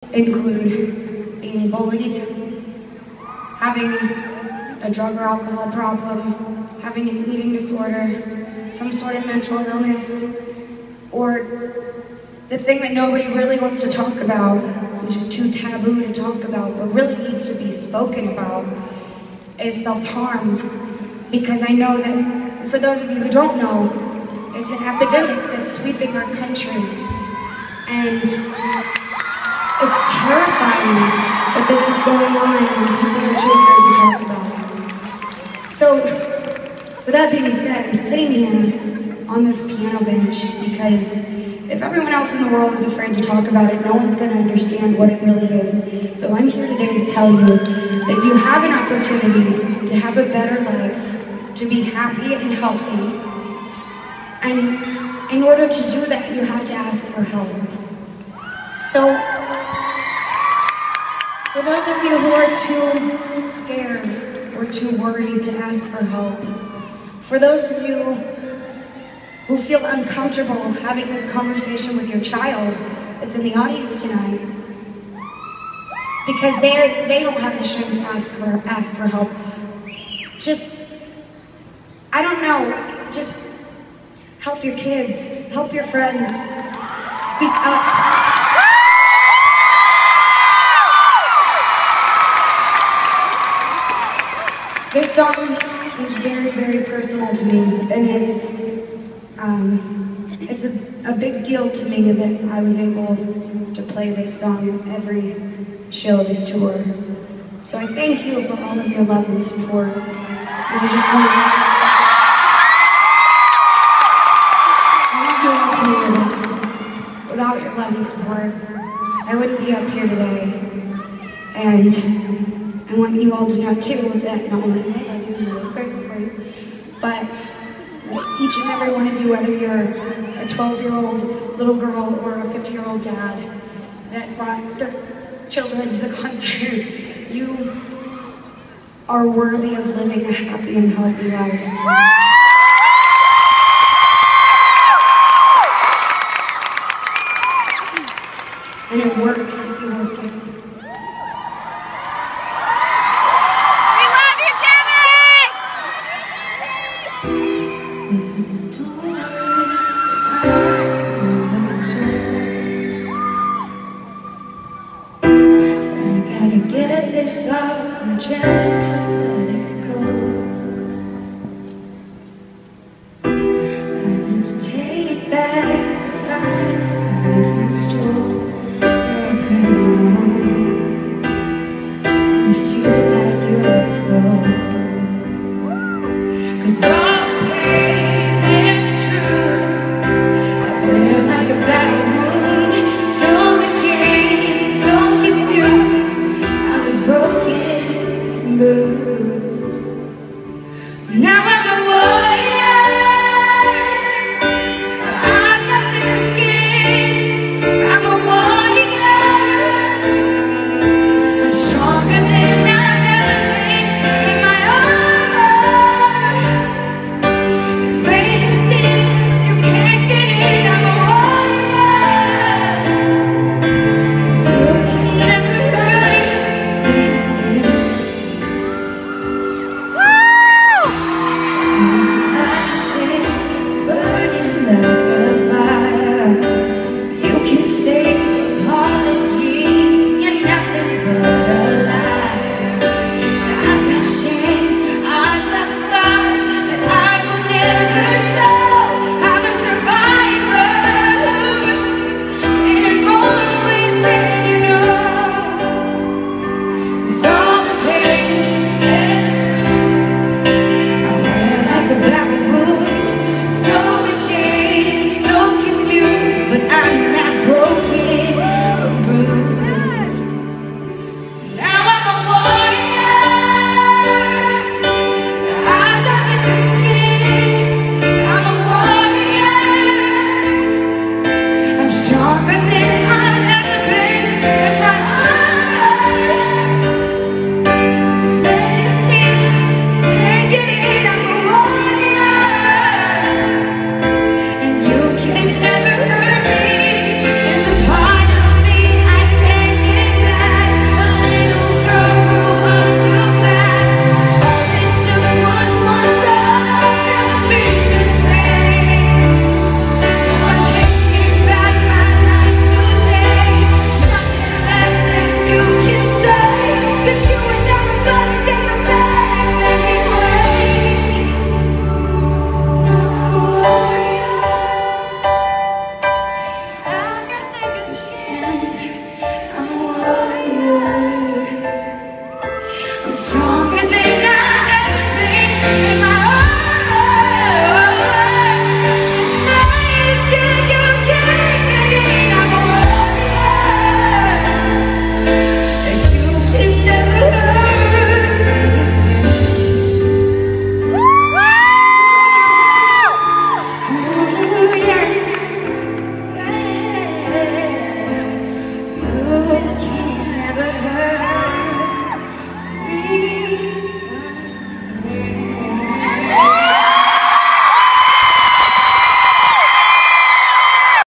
include being bullied, having a drug or alcohol problem, having an eating disorder, some sort of mental illness, or the thing that nobody really wants to talk about, which is too taboo to talk about, but really needs to be spoken about, is self-harm. Because I know that, for those of you who don't know, it's an epidemic that's sweeping our country. And it's terrifying that this is going on and people are too afraid to talk about it. So, with that being said, I'm sitting here on this piano bench because if everyone else in the world is afraid to talk about it, no one's going to understand what it really is. So I'm here today to tell you that you have an opportunity to have a better life, to be happy and healthy. And in order to do that, you have to ask for help. So, for those of you who are too scared or too worried to ask for help, for those of you who feel uncomfortable having this conversation with your child that's in the audience tonight, because they don't have the strength to ask for help, just, I don't know, just help your kids, help your friends, speak up. This song is very, very personal to me, and it's a big deal to me that I was able to play this song every show this tour. So I thank you for all of your love and support. And I want you all to know that without your love and support, I wouldn't be up here today. And I want you all to know too that not only I love you and I'm really grateful for you, but each and every one of you, whether you're a 12-year-old little girl or a 50-year-old dad that brought their children to the concert, you are worthy of living a happy and healthy life. And it works if you work it. This is the story I've told. I gotta get this off my chest to let it go. I need to take back the light inside you stole. You're a paranoid, and you see